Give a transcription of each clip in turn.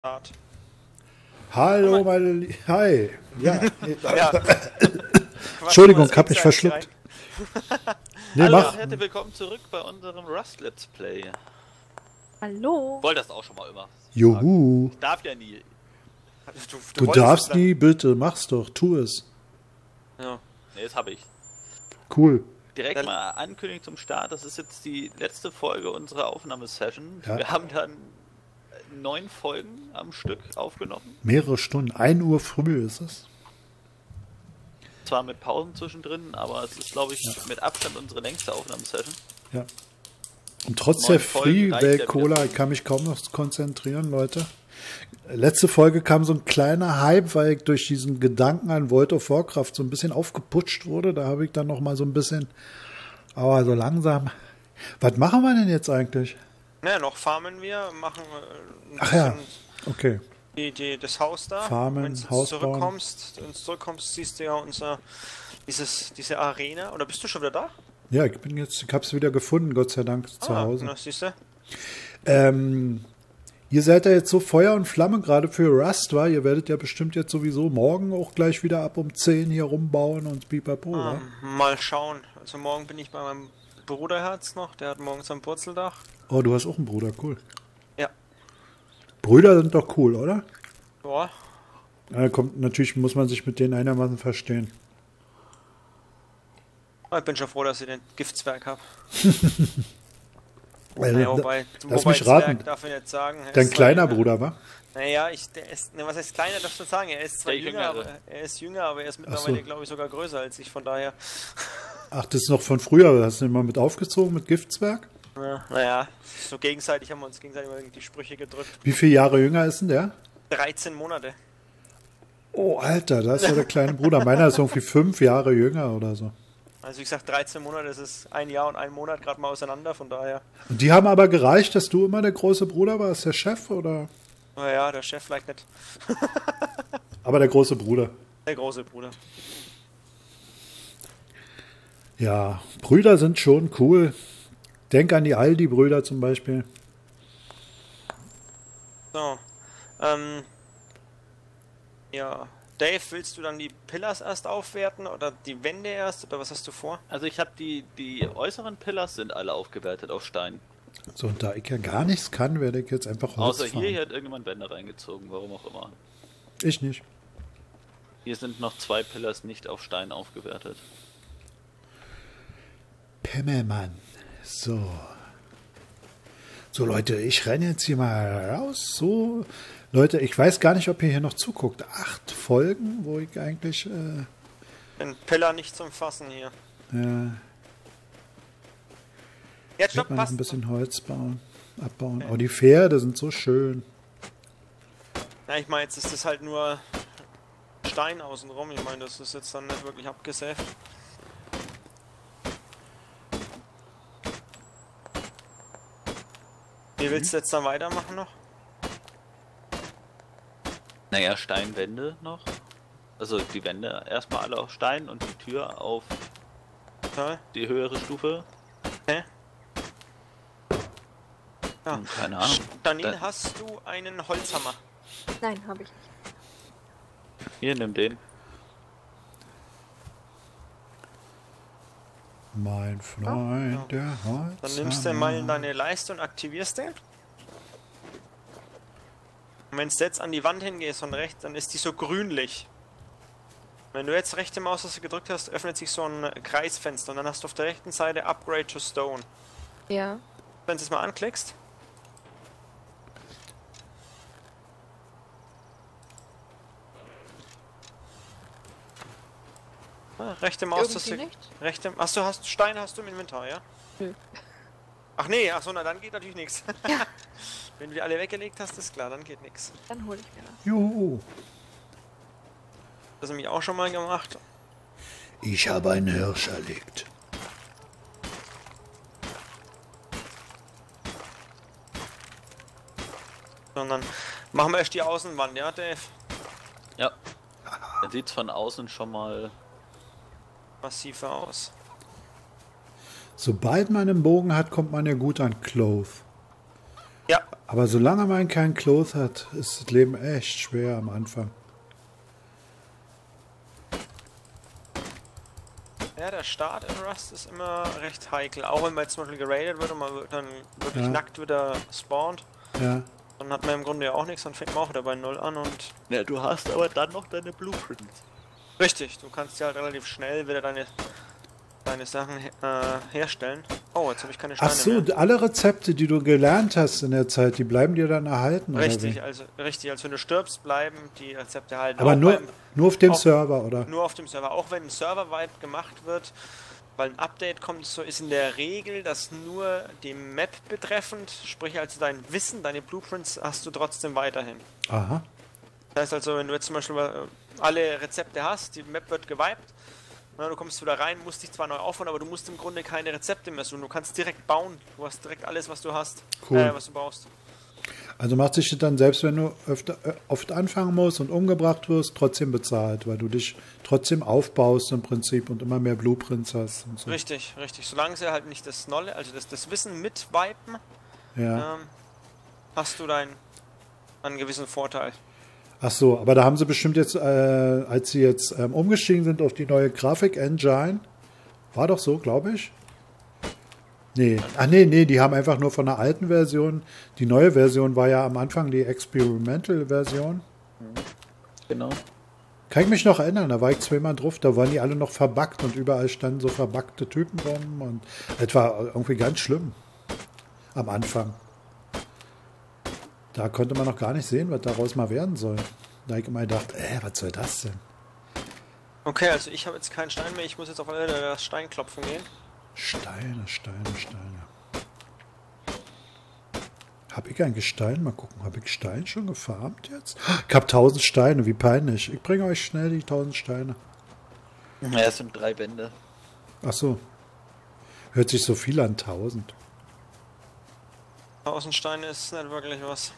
Start. Hallo, meine Hi. Ja. Ja. Entschuldigung, hab mich verschluckt. Nee, Hallo mach. und herzlich willkommen zurück bei unserem Rust Let's Play. Hallo. Ich wollte das auch schon mal immer. Juhu. Ich darf ja nie. Du darfst nie, bitte, mach's doch, tu es. Ja. Ne, das habe ich. Cool. Direkt mal Ankündigung zum Start. Das ist jetzt die letzte Folge unserer Aufnahmesession. Ja. Wir haben dann 9 Folgen am Stück aufgenommen. Mehrere Stunden, 1 Uhr früh ist es. Zwar mit Pausen zwischendrin, aber es ist, glaube ich, mit Abstand unsere längste Aufnahmesession. Ja. Und trotz 9 der Folgen reicht ja Free-Welt-Cola, wieder. ich kann mich kaum noch konzentrieren, Leute. Letzte Folge kam so ein kleiner Hype, weil ich durch diesen Gedanken an World of Warcraft so ein bisschen aufgeputscht wurde. Da habe ich dann noch mal so ein bisschen, aber so langsam. Was machen wir denn jetzt eigentlich? Naja, noch farmen wir, machen ein Ach ja, bisschen okay. das Haus da. Farmen, Wenn du Haus bauen. zurückkommst, siehst du ja diese Arena. Oder bist du schon wieder da? Ja, ich habe es wieder gefunden, Gott sei Dank, zu Hause. Na, siehst du? Ihr seid ja jetzt so Feuer und Flamme gerade für Rust, war. Ihr werdet ja bestimmt jetzt sowieso morgen auch gleich wieder ab um 10 hier rumbauen und pipapo, wa? Mal schauen. Also morgen bin ich bei meinem Bruderherz noch. Der hat morgen sein Purzeldach. Oh, du hast auch einen Bruder, cool. Ja. Brüder sind doch cool, oder? Ja. Ja, natürlich muss man sich mit denen einigermaßen verstehen. Ich bin schon froh, dass ich den Giftzwerg habe. Lass Wobei mich raten, Zwerg darf ich nicht sagen. Er dein ist kleiner zwar- Bruder, wa? Naja, was heißt kleiner, darfst du sagen? Er ist zwar Der jünger, Jüngere. aber er ist mittlerweile, so. glaube ich, sogar größer als ich, von daher. Ach, das ist noch von früher. Hast du den mal mit aufgezogen, mit Giftzwerg? Ja, naja, so gegenseitig haben wir uns gegenseitig immer die Sprüche gedrückt. Wie viele Jahre jünger ist denn der? 13 Monate. Oh, Alter, da ist ja der kleine Bruder. Meiner ist irgendwie 5 Jahre jünger oder so. Also wie gesagt, 13 Monate, das ist ein Jahr und ein Monat gerade mal auseinander, von daher. Und die haben aber gereicht, dass du immer der große Bruder warst, der Chef, oder? Naja, der Chef vielleicht nicht. Aber der große Bruder. Der große Bruder. Ja, Brüder sind schon cool. Denk an die Aldi-Brüder zum Beispiel. So. Ja. Dave, willst du dann die Pillars erst aufwerten oder die Wände erst oder was hast du vor? Also ich habe die äußeren Pillars sind alle aufgewertet auf Stein. So, und da ich ja gar nichts kann, werde ich jetzt einfach Holz Außer fahren. hier hat irgendjemand Wände reingezogen, warum auch immer. Ich nicht. Hier sind noch 2 Pillars nicht auf Stein aufgewertet. Pimmelmann. So. So, Leute, ich renne jetzt hier mal raus. So. Leute, ich weiß gar nicht, ob ihr hier noch zuguckt. 8 Folgen, wo ich eigentlich... Den Pillar nicht zum Fassen hier. Jetzt Wird stopp, man noch passt. ein bisschen Holz abbauen. Oh, die Pferde sind so schön. Ja, ich meine, jetzt ist das halt nur Stein außenrum. Ich meine, das ist jetzt dann nicht wirklich abgesäft. Wie willst du jetzt dann weitermachen noch? Naja, Steinwände noch. Also die Wände erstmal alle auf Stein und die Tür auf Ja. die höhere Stufe. Hä? Ja. Keine Ahnung. Janine, Da- hast du einen Holzhammer? Nein, habe ich nicht. Hier, nimm den. Mein Freund, der Holz. Dann nimmst du mal in deine Leiste und aktivierst den. Und wenn du jetzt an die Wand hingehst von rechts, dann ist die so grünlich. Wenn du jetzt rechte Maustaste gedrückt hast, öffnet sich so ein Kreisfenster und dann hast du auf der rechten Seite Upgrade to Stone. Ja. Wenn du es mal anklickst, rechte Maustaste. Irgendwie nicht. Rechte. Achso, Stein hast du im Inventar, ja? Nö. Ach nee, achso, na dann geht natürlich nichts. Ja. Wenn du die alle weggelegt hast, ist klar, dann geht nichts. Dann hole ich mir das. Juhu. Das habe ich auch schon mal gemacht. Ich habe einen Hirsch erlegt. Sondern machen wir erst die Außenwand, ja, Dave? Ja. Dann sieht's von außen schon mal. Massiver aus. Sobald man einen Bogen hat, kommt man ja gut an Clove. Ja, Aber solange man keinen Cloth hat, ist das Leben echt schwer am Anfang. ja, der Start in Rust ist immer recht heikel. Auch wenn man jetzt zum Beispiel geradet wird und man dann wirklich Ja. nackt wieder spawnt, Ja. dann hat man im Grunde ja auch nichts, dann fängt man auch wieder bei Null an und... Ja, du hast aber dann noch deine Blueprints. Richtig, du kannst ja halt relativ schnell wieder deine Sachen herstellen. Oh, jetzt habe ich keine Steine Ach so, mehr. alle Rezepte, die du gelernt hast in der Zeit, die bleiben dir dann erhalten? oder Richtig, wie? also wenn du stirbst, bleiben die Rezepte halten. Aber Auch nur auf dem auch- Server, oder? nur auf dem Server. Auch wenn ein Server-wide gemacht wird, weil ein Update kommt, so ist in der Regel, dass nur die Map betreffend, sprich also dein Wissen, deine Blueprints hast du trotzdem weiterhin. Aha. Das heißt also, wenn du jetzt zum Beispiel alle Rezepte hast, die Map wird gewiped, na, du kommst wieder rein, musst dich zwar neu aufbauen, aber du musst im Grunde keine Rezepte mehr suchen. Du kannst direkt bauen. Du hast direkt alles, was du hast, Cool. was du brauchst. Also macht sich das dann, selbst wenn du oft anfangen musst und umgebracht wirst, trotzdem bezahlt, weil du dich trotzdem aufbaust im Prinzip und immer mehr Blueprints hast und so. Richtig, richtig. Solange sie halt nicht das Knowledge, also das Wissen mit wipen, Ja. hast du einen gewissen Vorteil. Ach so, aber da haben sie bestimmt jetzt, als sie jetzt umgestiegen sind auf die neue Grafik-Engine, war doch so, glaube ich. Nee, nee, die haben einfach nur von der alten Version, die neue Version war ja am Anfang die Experimental-Version. Genau. Kann ich mich noch erinnern, da war ich zweimal drauf, da waren die alle noch verbuggt und überall standen so verbuggte Typen rum und es war irgendwie ganz schlimm am Anfang. Da konnte man noch gar nicht sehen, was daraus mal werden soll. Da habe ich immer gedacht, was soll das denn? Okay, also ich habe jetzt keinen Stein mehr. Ich muss jetzt auf alle das Steinklopfen gehen. Steine. Hab ich ein Gestein? Mal gucken, habe ich Stein schon gefarmt jetzt? Ich habe 1000 Steine, wie peinlich. Ich bringe euch schnell die 1000 Steine. Ja, es sind 3 Bände. Ach so. Hört sich so viel an, 1000. 1000 Steine ist nicht wirklich was.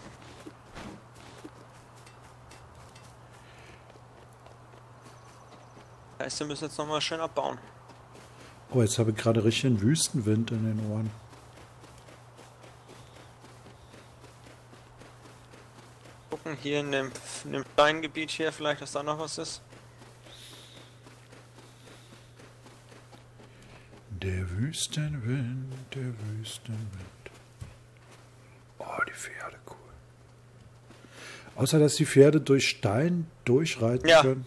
Heißt, wir müssen jetzt nochmal schön abbauen. Oh, jetzt habe ich gerade richtig einen Wüstenwind in den Ohren. Gucken hier in dem Steingebiet hier, vielleicht, dass da noch was ist. Der Wüstenwind, der Wüstenwind. Oh, die Pferde, cool. Außer, dass die Pferde durch Stein durchreiten Ja. können.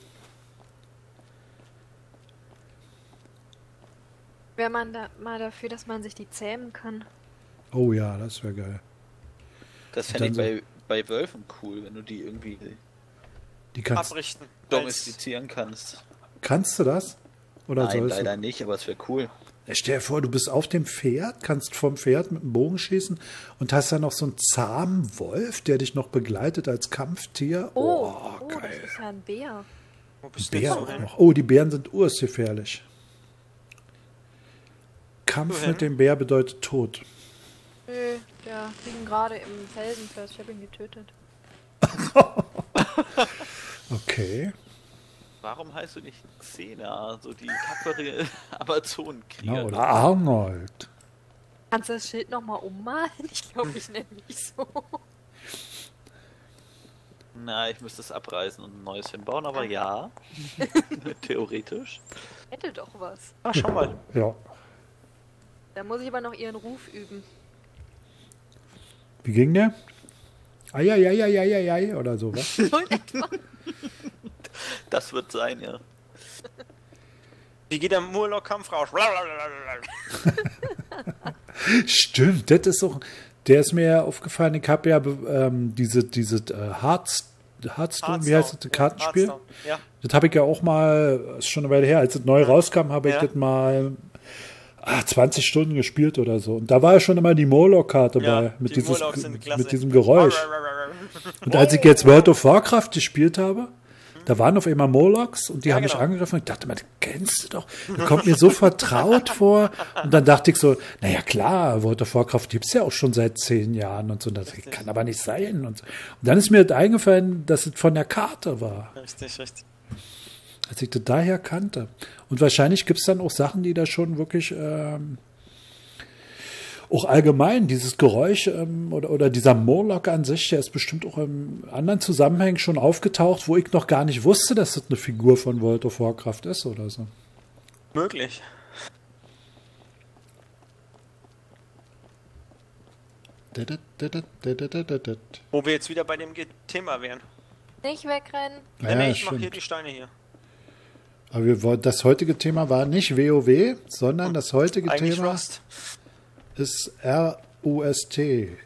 Wäre man da mal dafür, dass man sich die zähmen kann. Oh ja, das wäre geil. Das fände ich Dann bei Wölfen cool, wenn du die irgendwie Die kannst, Abrichten. domestizieren kannst. kannst du das? Oder Nein, sollst leider nicht, aber es wäre cool. du? Stell dir vor, du bist auf dem Pferd, kannst vom Pferd mit dem Bogen schießen und hast dann noch so einen zahmen Wolf, der dich noch begleitet als Kampftier. Oh, das geil. ist ja ein Bär. Wo bist du Bär jetzt so auch hin? noch. Oh, die Bären sind urgefährlich. Kampf hin? mit dem Bär bedeutet Tod. Nö, der liegen gerade im Felsen fest. Ich habe ihn getötet. Okay. Warum heißt du nicht Xena, so die tapfere Amazonenkriegerin? Genau, oder Arnold. Kannst du das Schild nochmal ummalen? Ich glaube, ich nenne mich so. Na, ich müsste es abreißen und ein neues hinbauen, aber ja. Theoretisch. Hätte doch was. Ah, schau mal. Ja. Da muss ich aber noch ihren Ruf üben. Wie ging der? Eieieiei oder so, was? So in etwa. Das wird sein, ja. Wie geht der Murloc-Kampf raus? Stimmt, das ist auch. Der ist mir ja aufgefallen, ich habe ja diese Hearthstone, wie heißt das, Kartenspiel? Hearthstone, ja. Das habe ich ja auch mal, ist schon eine Weile her, als es neu rauskam, habe ich Ja. das mal 20 Stunden gespielt oder so. Und da war ja schon immer die Murloc-Karte Ja, bei, die Murlocs sind klasse. mit diesem Geräusch. Und als ich jetzt World of Warcraft gespielt habe, da waren auf einmal Murlocs und die haben mich genau. angegriffen und ich dachte, man, das kennst du doch. Das kommt mir so vertraut vor. Und dann dachte ich so, naja klar, World of Warcraft gibt es ja auch schon seit 10 Jahren und so. Das kann aber nicht sein. Und dann ist mir das eingefallen, dass es von der Karte war, Richtig, richtig. als ich das daher kannte. Und wahrscheinlich gibt es dann auch Sachen, die da schon wirklich Auch allgemein, dieses Geräusch oder dieser Murloc an sich, der ist bestimmt auch in anderen Zusammenhängen schon aufgetaucht, wo ich noch gar nicht wusste, dass das eine Figur von World of Warcraft ist oder so. Möglich. Wo wir jetzt wieder bei dem Thema wären. Nicht wegrennen. Nee, ich mach stimmt. hier die Steine hier. Aber das heutige Thema war nicht WoW, sondern das heutige Eigentlich Thema Rust. ist RUST.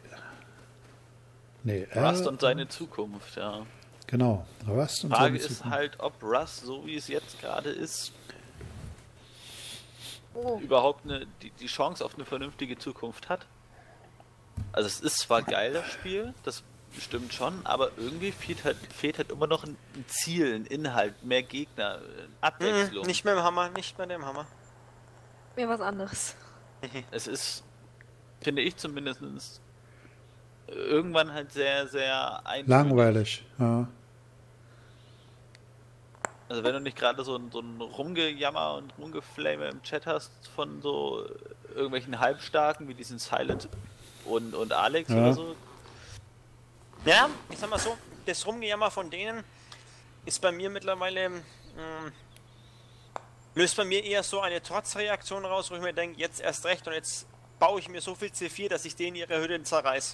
Nee, Rust und seine Zukunft, ja. Genau, Rust und Frage seine ist Zukunft. halt, ob Rust, so wie es jetzt gerade ist, Oh, überhaupt die Chance auf eine vernünftige Zukunft hat. Also es ist zwar geil, das Spiel, das stimmt schon, aber irgendwie fehlt halt immer noch ein Ziel, ein Inhalt, mehr Gegner, Abwechslung. Nicht mehr im Hammer, nicht mehr dem Hammer. mir was anderes. Es ist, finde ich zumindest, irgendwann halt sehr, sehr eintönig. Langweilig, ja. Also wenn du nicht gerade so ein Rumgejammer und Rumgeflame im Chat hast von so irgendwelchen Halbstarken wie diesen Silent und Alex Ja. oder so. Ja, ich sag mal so, das Rumgejammer von denen ist bei mir mittlerweile, löst bei mir eher so eine Trotzreaktion raus, wo ich mir denke, jetzt erst recht und jetzt baue ich mir so viel C4, dass ich denen ihre Hütte zerreiß.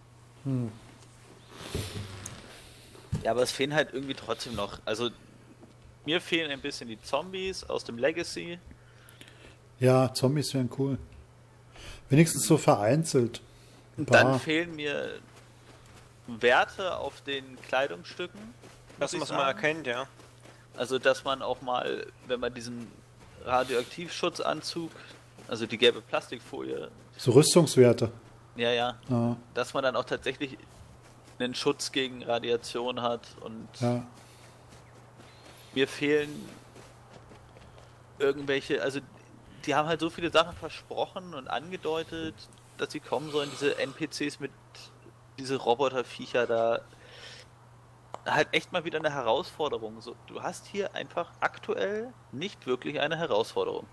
Ja, aber es fehlen halt irgendwie trotzdem noch. Also mir fehlen ein bisschen die Zombies aus dem Legacy. Ja, Zombies wären cool. Wenigstens so vereinzelt. Ein Dann paar. fehlen mir Werte auf den Kleidungsstücken. Das muss ich muss man sagen. erkennt, ja. Also dass man auch mal, wenn man diesen Radioaktivschutzanzug, also die gelbe Plastikfolie, So Rüstungswerte. ja, Ja, dass man dann auch tatsächlich einen Schutz gegen Radiation hat und ja. mir fehlen irgendwelche, also die haben halt so viele Sachen versprochen und angedeutet, dass sie kommen sollen, diese NPCs mit diese Roboterviecher da, halt echt mal wieder eine Herausforderung. So, du hast hier einfach aktuell nicht wirklich eine Herausforderung.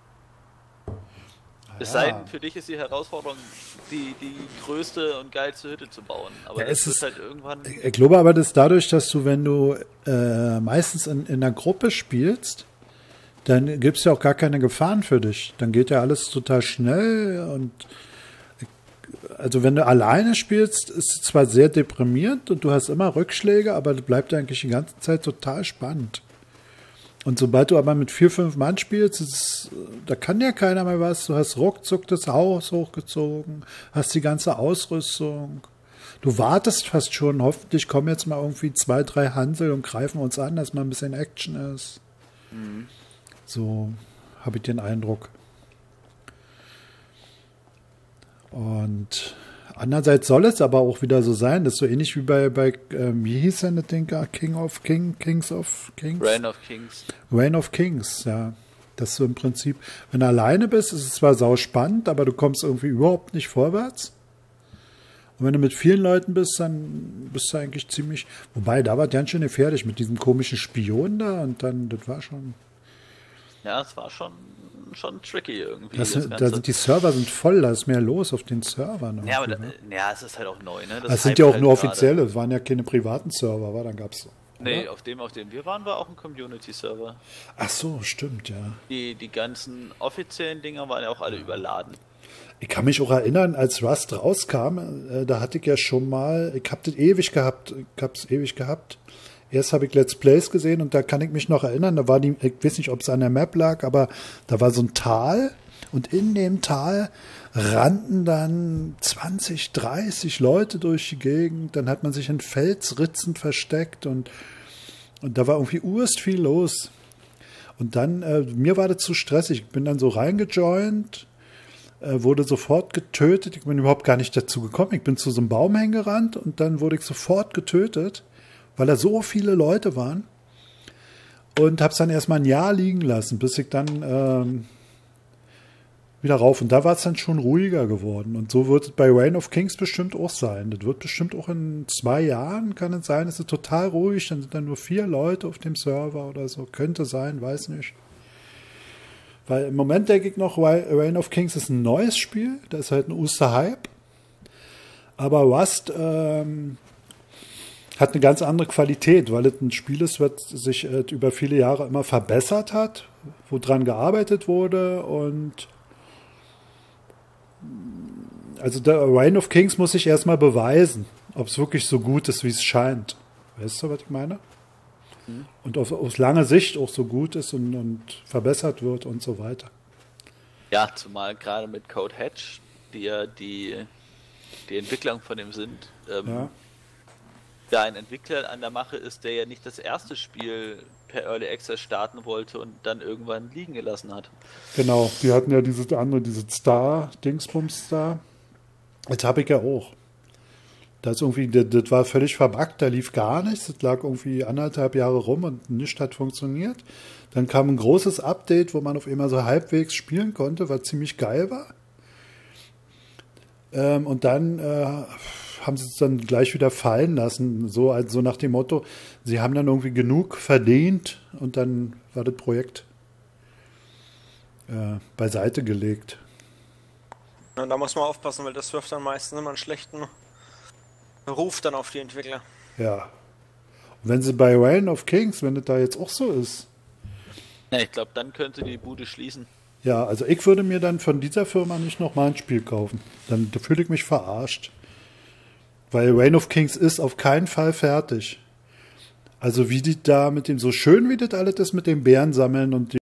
Es sei denn, für dich ist die Herausforderung, die größte und geilste Hütte zu bauen. Aber Ja, das es ist ist- halt irgendwann... Ich glaube aber, dass dadurch, dass du, wenn du meistens in einer Gruppe spielst, dann gibt es ja auch gar keine Gefahren für dich. Dann geht ja alles total schnell und also wenn du alleine spielst, ist es zwar sehr deprimierend und du hast immer Rückschläge, aber das bleibt eigentlich die ganze Zeit total spannend. Und sobald du aber mit 4, 5 Mann spielst, da kann ja keiner mehr was. Du hast ruckzuck das Haus hochgezogen, hast die ganze Ausrüstung. Du wartest fast schon, hoffentlich kommen jetzt mal irgendwie 2, 3 Hansel und greifen uns an, dass mal ein bisschen Action ist. So habe ich den Eindruck. Und andererseits soll es aber auch wieder so sein, dass so ähnlich wie bei wie hieß denn das Ding? Kings of Kings? Reign of Kings. Reign of Kings, ja. Dass du im Prinzip, wenn du alleine bist, ist es zwar sau spannend, aber du kommst irgendwie überhaupt nicht vorwärts. Und wenn du mit vielen Leuten bist, dann bist du eigentlich ziemlich, wobei, da war ganz schön gefährlich mit diesem komischen Spion da und dann, das war schon, Ja, es war schon tricky irgendwie. da Ganze. sind die Server sind voll, da ist mehr los auf den Servern. Ja, aber irgendwie, ne? ja, es ist halt auch neu, ne? Das sind hypt ja auch halt nur gerade. offizielle, es waren ja keine privaten Server, war dann gab's. Nee, oder? auf dem wir waren, war auch ein Community-Server. Ach so, stimmt, ja. Die ganzen offiziellen Dinger waren ja auch alle überladen. Ich kann mich auch erinnern, als Rust rauskam, da hatte ich ja schon mal, ich hab's ewig gehabt. Erst habe ich Let's Plays gesehen und da kann ich mich noch erinnern, da war ich weiß nicht, ob es an der Map lag, aber da war so ein Tal und in dem Tal rannten dann 20, 30 Leute durch die Gegend, dann hat man sich in Felsritzen versteckt und da war irgendwie urst viel los. Und dann, mir war das zu stressig, ich bin dann so reingejoint, wurde sofort getötet. Ich bin überhaupt gar nicht dazu gekommen. Ich bin zu so einem Baum hingerannt und dann wurde ich sofort getötet, weil da so viele Leute waren. Und habe es dann erstmal ein Jahr liegen lassen, bis ich dann wieder rauf. Und da war es dann schon ruhiger geworden. Und so wird es bei Reign of Kings bestimmt auch sein. Das wird bestimmt auch in 2 Jahren, kann es sein, es ist total ruhig. Dann sind dann nur 4 Leute auf dem Server oder so. Könnte sein, weiß nicht. Weil im Moment denke ich noch, Reign of Kings ist ein neues Spiel, da ist halt ein Hype. Aber Rust hat eine ganz andere Qualität, weil es ein Spiel ist, was sich über viele Jahre immer verbessert hat, woran gearbeitet wurde und also der Reign of Kings muss sich erstmal beweisen, ob es wirklich so gut ist, wie es scheint. Weißt du, was ich meine? Und auf lange Sicht auch so gut ist und verbessert wird und so weiter. Ja, zumal gerade mit Code Hatch, die ja die Entwicklung von dem sind, ja, ein Entwickler an der Mache ist, der ja nicht das erste Spiel per Early Access starten wollte und dann irgendwann liegen gelassen hat. Genau, die hatten ja diese Dingsbums da. Jetzt habe ich ja auch. Das war völlig verbuggt, da lief gar nichts. Das lag irgendwie 1,5 Jahre rum und nichts hat funktioniert. Dann kam ein großes Update, wo man auf einmal so halbwegs spielen konnte, was ziemlich geil war. Und dann haben sie es dann gleich wieder fallen lassen, so nach dem Motto, sie haben dann irgendwie genug verdient und dann war das Projekt beiseite gelegt. Und da muss man aufpassen, weil das wirft dann meistens immer einen schlechten Ruf dann auf die Entwickler. Ja. Und wenn sie bei Reign of Kings, wenn das da jetzt auch so ist. Ja, ich glaube, dann könnte die Bude schließen. Ja, also ich würde mir dann von dieser Firma nicht nochmal ein Spiel kaufen. Dann fühle ich mich verarscht. Weil Reign of Kings ist auf keinen Fall fertig. Also wie die da mit dem, so schön wie das alles ist mit dem Bären sammeln und